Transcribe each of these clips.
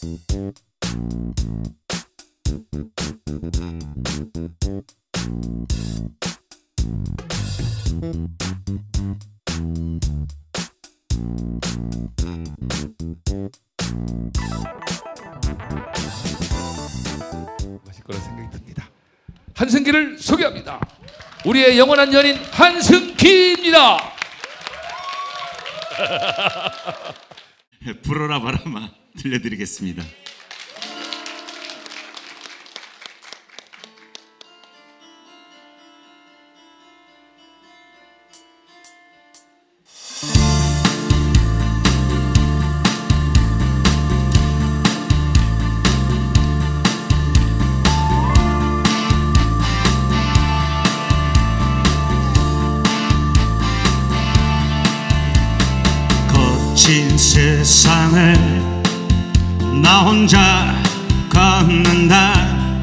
마실 거라 생각이 듭니다. 한승기를 소개합니다. 우리의 영원한 연인 한승기입니다. 불어라 바람아 들려드리겠습니다. 거친 세상을 나 혼자 걷는다.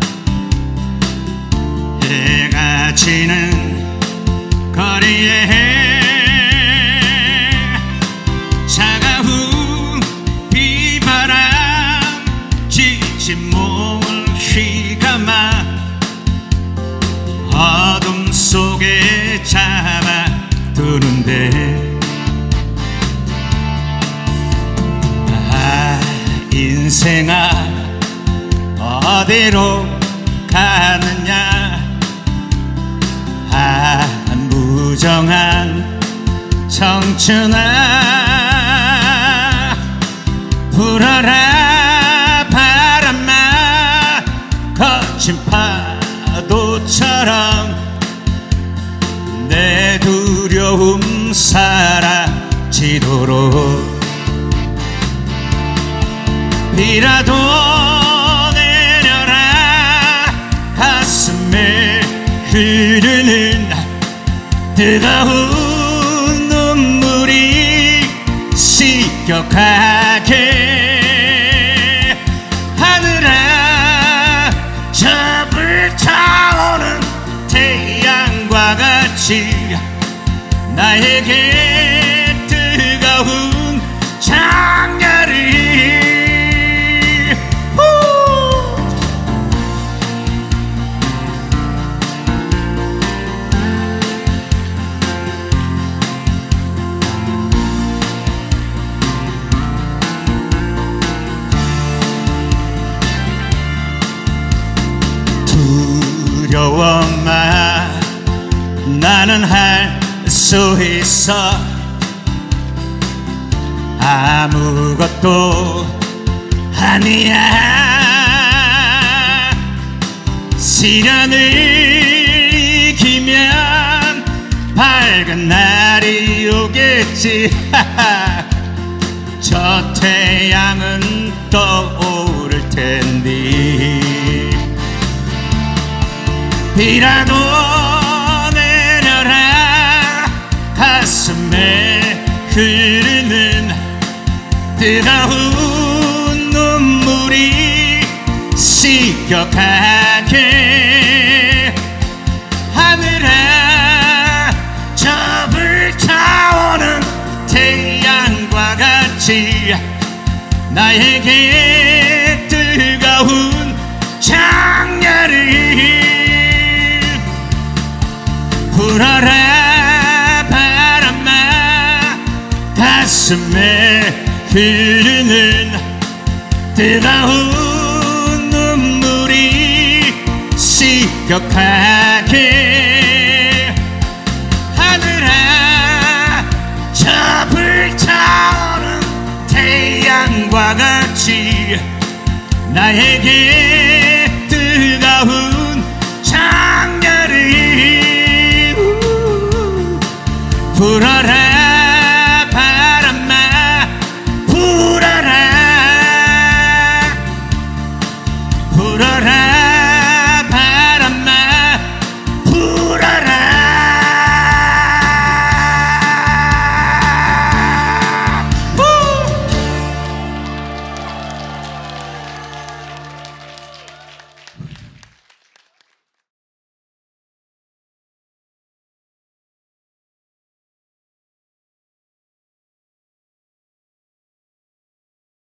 해가 지는 거리에 차가운 비바람 지친 몸을 휘감아 어둠 속에 잡아두는데 인생아 어디로 가느냐. 무정한 청춘아 불어라 바람아 거친 파도처럼 내 두려움 사라지도록 비라도 내려라. 가슴에 흐르는 뜨거운 눈물이 씻겨가게. 하늘아 저 불타오른 태양과 같이 나에게 뜨거운 장렬히 두려워마 나는 할 수 있어. 아무것도 아니야. 시련을 이기면 밝은 날이 오겠지. 저 태양은 떠오를 텐데 비라도 내려라. 가슴에 흐르는 뜨거운 눈물이 씻겨가게. 하늘아 저 불타오는 태양과 같이 나에게 뜨거운 장렬히 불어라 바람아 가슴에 흐르는 뜨거운 눈물이 씻겨가게. 하늘아 저 불타오른 태양과 같이 나에게